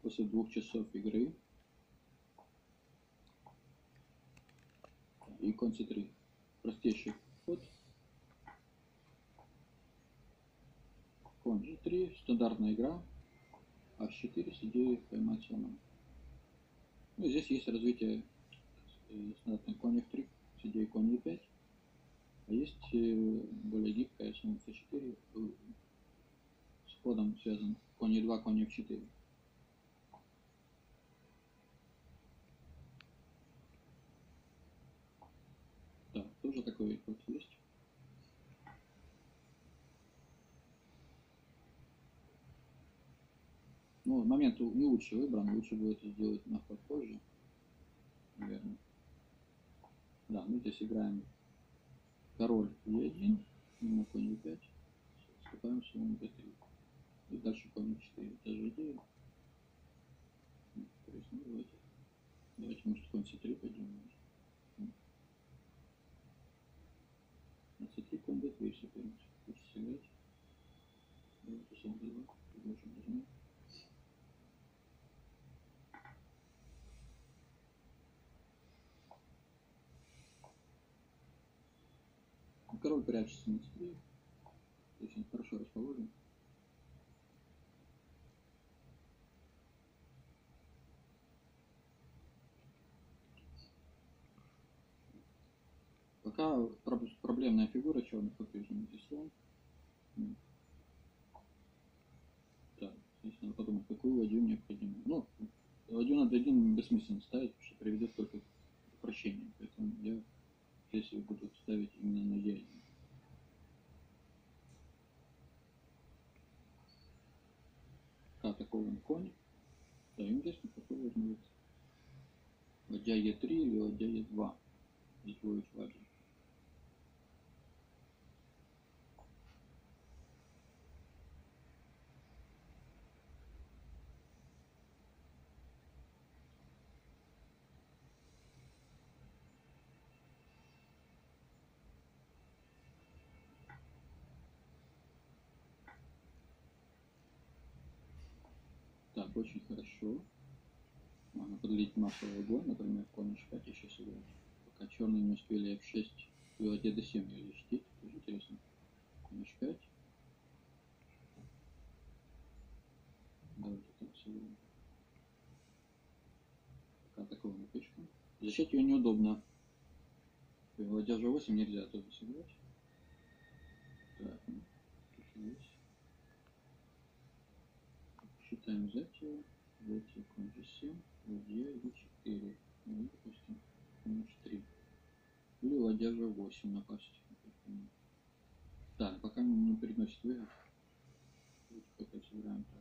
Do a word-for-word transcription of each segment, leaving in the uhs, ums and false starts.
после двух часов игры. И конь си три. Простейший ход. Конь жи три. Стандартная игра. аш четыре с идеей поймать слона. Ну, здесь есть развитие стандартной конь эф три с идеей конь е пять. А есть более гибкая слон цэ четыре с ходом связан конь е два, конь эф четыре. Да, тоже такой ход есть. Ну, момент не лучше выбран, лучше будет сделать на ход позже, наверное. Да, мы здесь играем король е один, мимо конь е пять, вступаем в слон бэ три. И дальше конь е четыре. Та же идея. Интересно, давайте. Давайте, может, конь си три пойдем. На си три, конь бэ три соперник. Хочется сыграть. Давайте слон бэ два. Предложим нажмем. Король прячется на си три. То есть он хорошо расположен. Пока проблемная фигура черных по-прежнему здесь слон. Так, здесь надо подумать, какую ладью необходимо. Ну, ладью над один бессмысленно ставить, потому что приведет только к упрощению. Поэтому я здесь буду ставить именно на е один. Атакован конь. Да, им здесь какой должен быть. Ладья е три или ладья е два. Здесь будет важно. Так, очень хорошо. Можно подлить массовый огонь, например, конь эйч пять еще сыграть. Пока черные не успели эф шесть и ладья дэ семь ее защитить. Тоже интересно. Конь эйч пять. Давайте так сыграем. Пока атакована пешка. Защищать ее неудобно. Ладья же восемь нельзя тоже сыграть. Так, ну, здесь. Считаем взятие. Взятие конь жи семь. Ладья е четыре. Ну, допустим, конь эйч три. Или ладья же восемь напасть. Да, пока не приносит выгод. Опять сыграем так.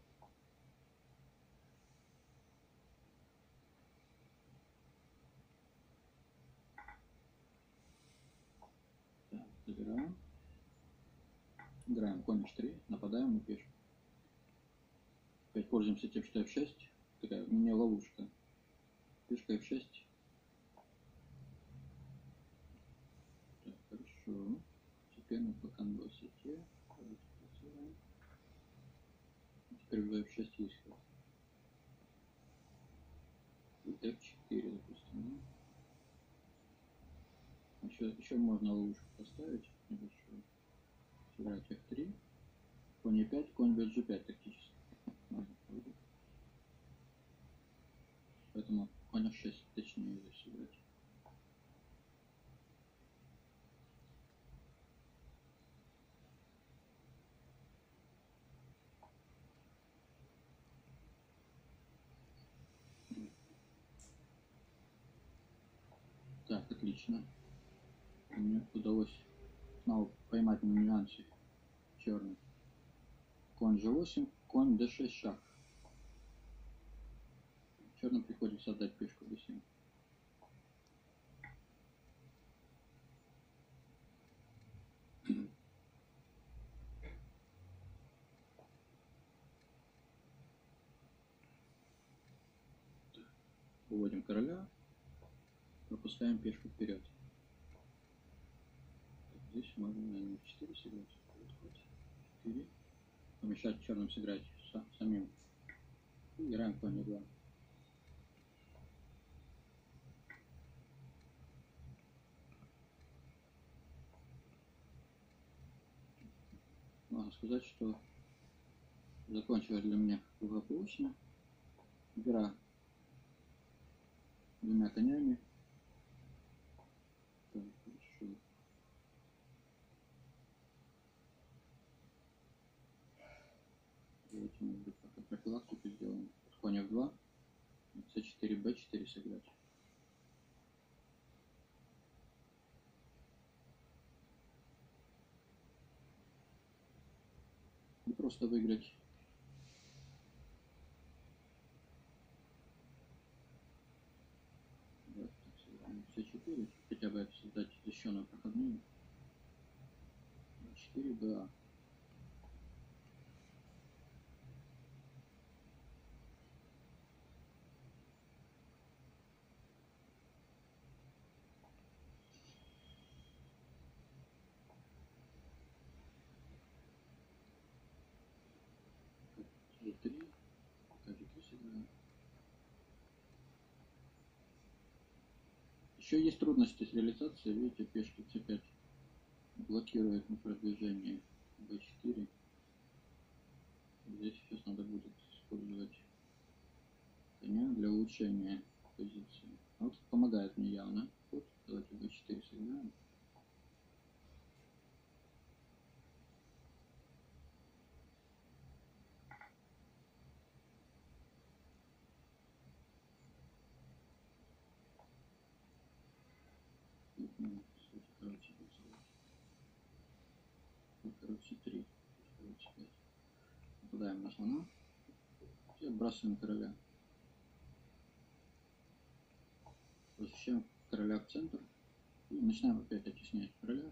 Так, забираем. Играем конь эйч три, нападаем на пешку. Опять пользуемся тем, что эф шесть. Такая мини-ловушка. Пешка эф шесть. Так, хорошо. Теперь мы пока на высоте. Теперь уже эф шесть есть ход. И эф четыре, допустим. Еще, еще можно ловушку поставить небольшую. Сыграть эф три. Конь е пять, конь бэ жи пять тактически. Поэтому конь эф шесть точнее здесь сыграть. Так, отлично. Мне удалось снова поймать на нюансе черный. Конь жи восемь, конь дэ шесть шаг. Черным приходится отдать пешку дэ семь. Выводим короля, пропускаем пешку вперед. Здесь можно на эф четыре сыграть. четыре. Помешать черным сыграть самим Играем конь два. Могу сказать, что закончилась для меня благополучно. Игра двумя конями. Так, хорошо. Давайте, может быть, пока профилактику сделаем. Конь эф два. С четыре, бэ четыре сыграть. И просто выиграть. С четыре, хотя бы создать защищенную проходную. четыре, бэ. три, также три сыграем. Еще есть трудности с реализацией. Видите, пешка цэ пять блокирует на продвижение бэ четыре. Здесь сейчас надо будет использовать коня для улучшения позиции. А вот помогает мне явно. Вот, давайте бэ четыре сыграем. Короче, три. Нападаем на слона. И отбрасываем короля. Возвращаем короля в центр. И начинаем опять оттеснять короля.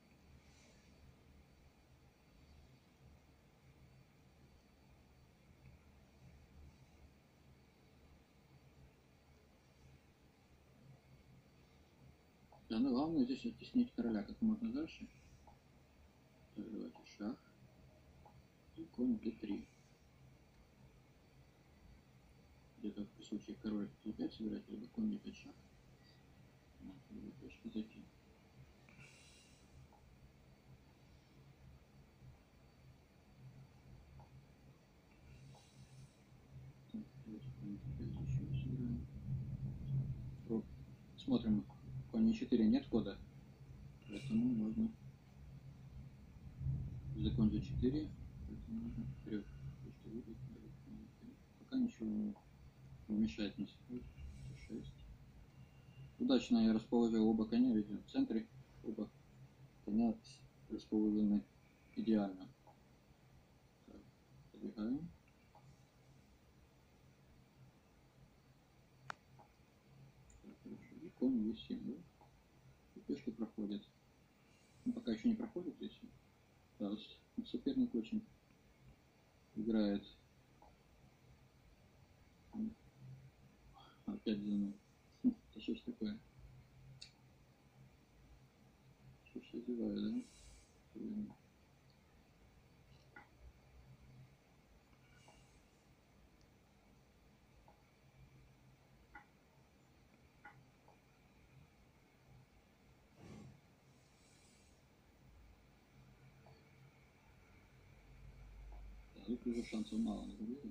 Да, ну главное здесь оттеснить короля как можно дальше. Так, давайте шах. И конь дэ три. Где-то в случае король дэ пять сыграть, либо конь дэ пять шах. Либо пешка зайти. Смотрим, конь четыре нет хода, поэтому можно за конь дэ четыре, поэтому можно вперед. Пока ничего не мешает нас. шесть. Удачно я расположил оба коня, видим, в центре. Оба коня расположены идеально. Так, подвигаем. И конь е семь, да? И пешка проходит. Ну, пока еще не проходит здесь. Да, соперник очень играет. Опять за мной. Это что ж такое? Что ж я зеваю, да? Тут уже шансов мало на победу.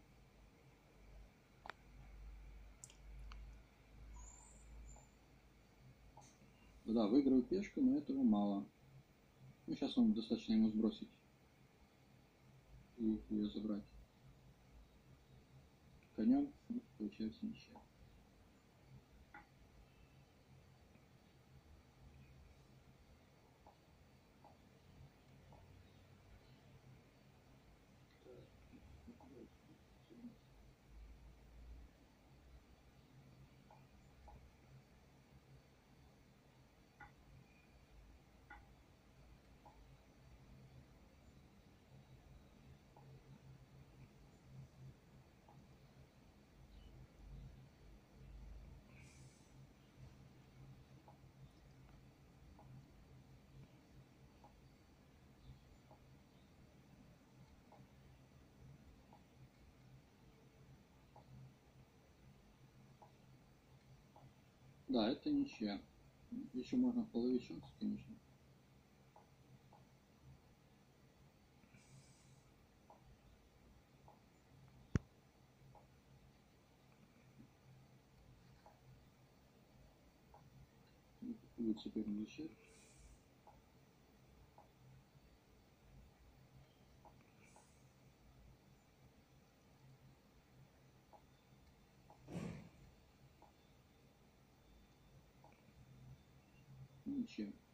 Да, выиграю пешку, но этого мало. Ну, сейчас он достаточно ему сбросить и ее забрать. Конем получается ничья. Да, это ничья. Еще можно половить шансы, конечно. Будет соперник счет. Ничья.